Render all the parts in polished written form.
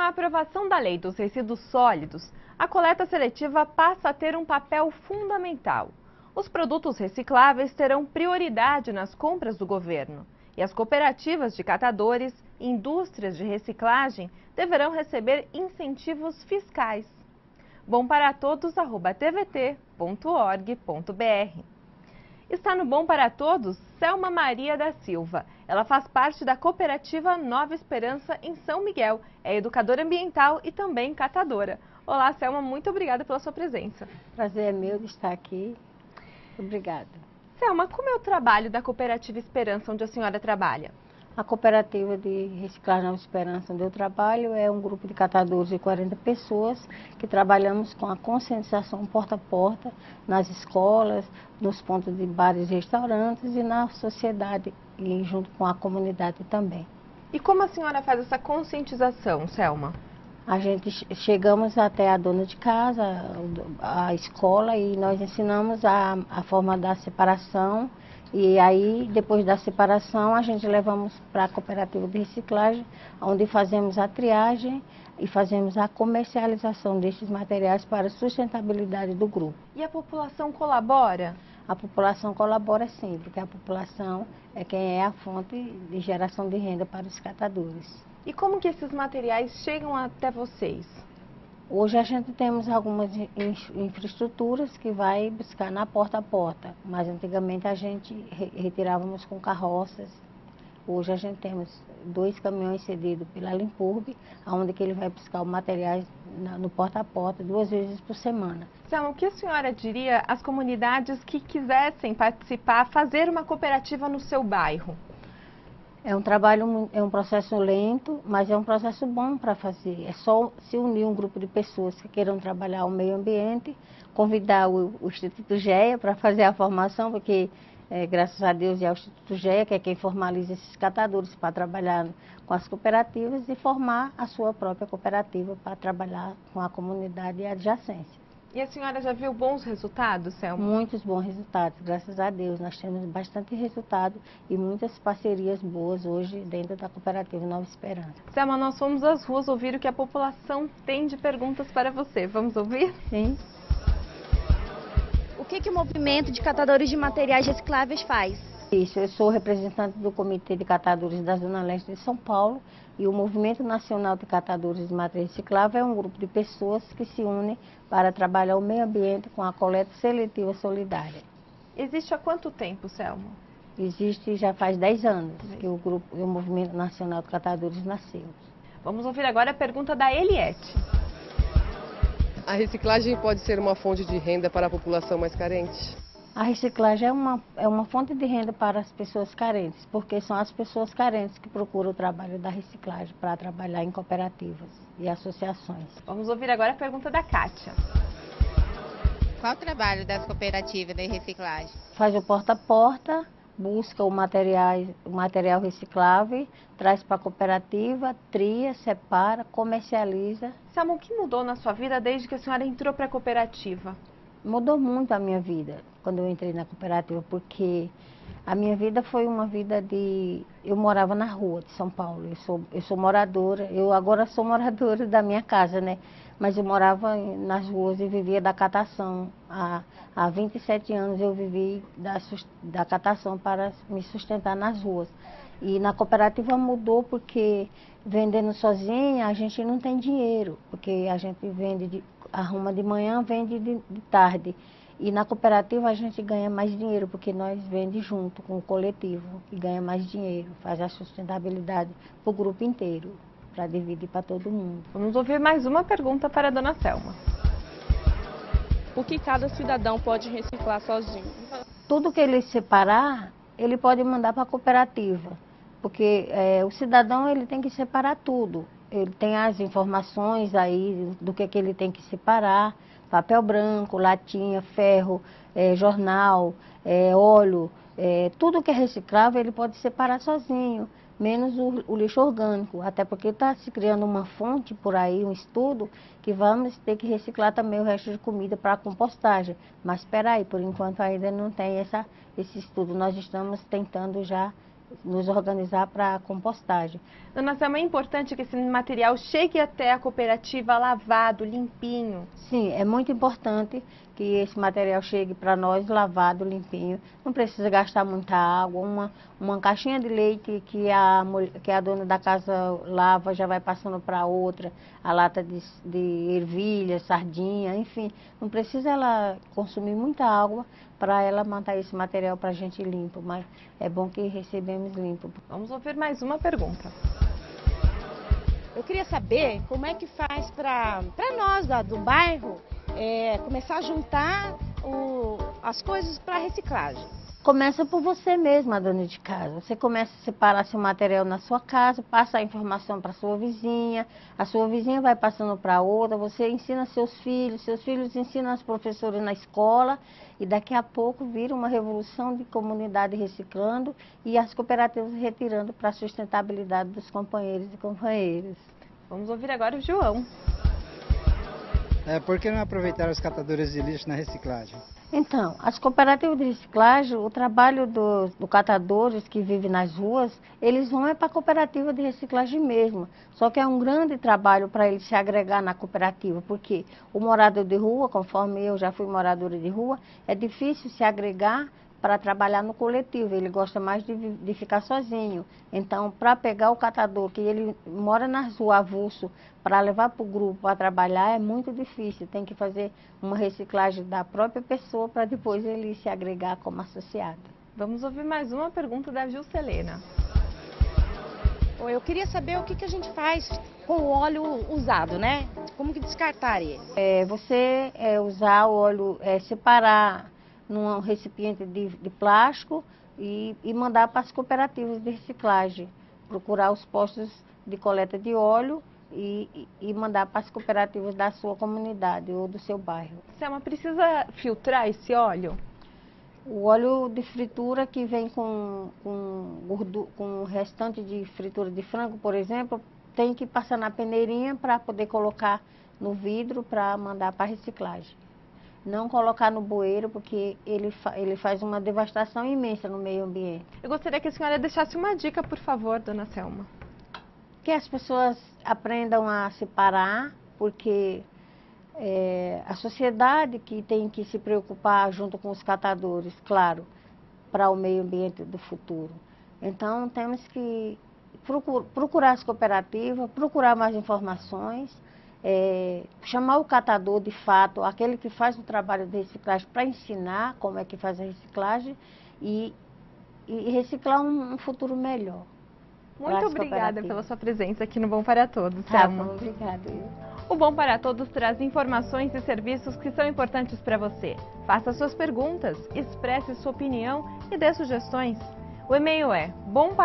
a aprovação da Lei dos Resíduos Sólidos, a coleta seletiva passa a ter um papel fundamental. Os produtos recicláveis terão prioridade nas compras do governo e as cooperativas de catadores e indústrias de reciclagem deverão receber incentivos fiscais. bomparatodos@tvt.org.br. Está no Bom para Todos Selma Maria da Silva. Ela faz parte da cooperativa Nova Esperança em São Miguel. É educadora ambiental e também catadora. Olá, Selma, muito obrigada pela sua presença. Prazer é meu de estar aqui. Obrigada. Selma, como é o trabalho da cooperativa Esperança, onde a senhora trabalha? A cooperativa de reciclagem Nova Esperança, onde eu trabalho, é um grupo de catadores de 40 pessoas que trabalhamos com a conscientização porta a porta nas escolas, nos pontos de bares e restaurantes e na sociedade, e junto com a comunidade também. E como a senhora faz essa conscientização, Selma? A gente chegamos até a dona de casa, a escola, e nós ensinamos a forma da separação. E aí, depois da separação, a gente levamos para a cooperativa de reciclagem, onde fazemos a triagem e fazemos a comercialização desses materiais para a sustentabilidade do grupo. E a população colabora? A população colabora sim, porque a população é quem é a fonte de geração de renda para os catadores. E como que esses materiais chegam até vocês? Hoje a gente temos algumas infraestruturas que vai buscar na porta a porta, mas antigamente a gente retirávamos com carroças. Hoje a gente temos 2 caminhões cedidos pela Limpurb, onde que ele vai buscar os materiais no porta a porta 2 vezes por semana. Selma, o que a senhora diria às comunidades que quisessem participar, fazer uma cooperativa no seu bairro? É um trabalho, é um processo lento, mas é um processo bom para fazer. É só se unir um grupo de pessoas que queiram trabalhar o meio ambiente, convidar o Instituto GEA para fazer a formação, porque graças a Deus é o Instituto GEA que é quem formaliza esses catadores para trabalhar com as cooperativas e formar a sua própria cooperativa para trabalhar com a comunidade e adjacência. E a senhora já viu bons resultados, Selma? Muitos bons resultados, graças a Deus. Nós temos bastante resultado e muitas parcerias boas hoje dentro da cooperativa Nova Esperança. Selma, nós fomos às ruas ouvir o que a população tem de perguntas para você. Vamos ouvir? Sim. O que o movimento de catadores de materiais recicláveis faz? Isso, eu sou representante do Comitê de Catadores da Zona Leste de São Paulo e o Movimento Nacional de Catadores de Materiais Recicláveis é um grupo de pessoas que se unem para trabalhar o meio ambiente com a coleta seletiva solidária. Existe há quanto tempo, Selma? Existe já faz 10 anos que o Movimento Nacional de Catadores nasceu. Vamos ouvir agora a pergunta da Eliette. A reciclagem pode ser uma fonte de renda para a população mais carente? A reciclagem é uma fonte de renda para as pessoas carentes, porque são as pessoas carentes que procuram o trabalho da reciclagem para trabalhar em cooperativas e associações. Vamos ouvir agora a pergunta da Kátia. Qual o trabalho das cooperativas de reciclagem? Faz o porta a porta, busca o material reciclável, traz para a cooperativa, tria, separa, comercializa. Selma, o que mudou na sua vida desde que a senhora entrou para a cooperativa? Mudou muito a minha vida quando eu entrei na cooperativa, porque a minha vida foi uma vida de... Eu morava na rua de São Paulo, eu sou moradora, eu agora sou moradora da minha casa, né? Mas eu morava nas ruas e vivia da catação. Há 27 anos eu vivi da catação para me sustentar nas ruas. E na cooperativa mudou porque vendendo sozinha a gente não tem dinheiro, porque a gente arruma de manhã, vende de tarde. E na cooperativa a gente ganha mais dinheiro, porque nós vendemos junto com o coletivo e ganha mais dinheiro, faz a sustentabilidade para o grupo inteiro, para dividir para todo mundo. Vamos ouvir mais uma pergunta para a dona Selma. O que cada cidadão pode reciclar sozinho? Tudo que ele separar, ele pode mandar para a cooperativa, porque o cidadão ele tem que separar tudo. Ele tem as informações aí do que ele tem que separar, papel branco, latinha, ferro, jornal, óleo, tudo que é reciclável ele pode separar sozinho, menos o lixo orgânico, até porque está se criando uma fonte por aí, um estudo, que vamos ter que reciclar também o resto de comida para compostagem. Mas espera aí, por enquanto ainda não tem esse estudo, nós estamos tentando já nos organizar para a compostagem. Dona Selma, é importante que esse material chegue até a cooperativa lavado, limpinho. Sim, é muito importante que esse material chegue para nós lavado, limpinho. Não precisa gastar muita água. Uma caixinha de leite que a dona da casa lava já vai passando para outra. A lata de ervilha, sardinha, enfim. Não precisa ela consumir muita água para ela mandar esse material para a gente limpo. Mas é bom que recebemos limpo. Vamos ouvir mais uma pergunta. Eu queria saber como é que faz para nós do bairro começar a juntar as coisas para reciclagem. Começa por você mesma, dona de casa. Você começa a separar seu material na sua casa, passa a informação para sua vizinha vai passando para outra, você ensina seus filhos ensinam os professores na escola e daqui a pouco vira uma revolução de comunidade reciclando e as cooperativas retirando para a sustentabilidade dos companheiros e companheiras. Vamos ouvir agora o João. Por que não aproveitar os catadores de lixo na reciclagem? Então, as cooperativas de reciclagem, o trabalho dos catadores que vivem nas ruas, eles vão para a cooperativa de reciclagem mesmo. Só que é um grande trabalho para eles se agregar na cooperativa, porque o morador de rua, conforme eu já fui moradora de rua, é difícil se agregar para trabalhar no coletivo, ele gosta mais de ficar sozinho. Então, para pegar o catador, que ele mora nas ruas avulso, para levar para o grupo para trabalhar, é muito difícil. Tem que fazer uma reciclagem da própria pessoa para depois ele se agregar como associado. Vamos ouvir mais uma pergunta da Juscelena. Eu queria saber o que a gente faz com o óleo usado, né? Como que descartar ele? Você usar o óleo, separar num recipiente de plástico e mandar para as cooperativas de reciclagem. Procurar os postos de coleta de óleo e mandar para as cooperativas da sua comunidade ou do seu bairro. Selma, precisa filtrar esse óleo? O óleo de fritura que vem com o restante de fritura de frango, por exemplo, tem que passar na peneirinha para poder colocar no vidro para mandar para a reciclagem. Não colocar no bueiro, porque ele faz uma devastação imensa no meio ambiente. Eu gostaria que a senhora deixasse uma dica, por favor, dona Selma. Que as pessoas aprendam a separar, porque a sociedade que tem que se preocupar junto com os catadores, claro, para o meio ambiente do futuro. Então, temos que procurar as cooperativas, procurar mais informações, chamar o catador de fato, aquele que faz o trabalho de reciclagem, para ensinar como é que faz a reciclagem e reciclar um futuro melhor. Muito obrigada pela sua presença aqui no Bom para Todos, Tá Selma. bom, obrigada. O Bom para Todos traz informações e serviços que são importantes para você. Faça suas perguntas, expresse sua opinião e dê sugestões. O e-mail é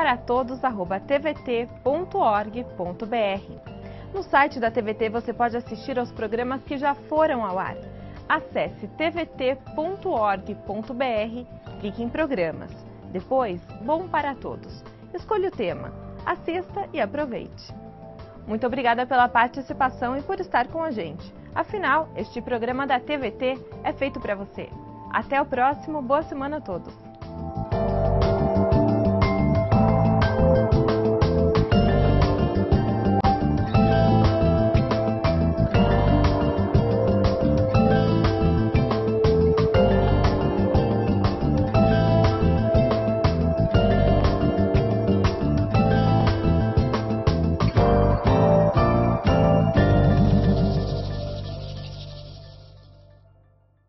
bomparatodos@tvt.org.br. No site da TVT você pode assistir aos programas que já foram ao ar. Acesse tvt.org.br, clique em Programas. Depois, Bom para Todos. Escolha o tema, assista e aproveite. Muito obrigada pela participação e por estar com a gente. Afinal, este programa da TVT é feito para você. Até o próximo, boa semana a todos.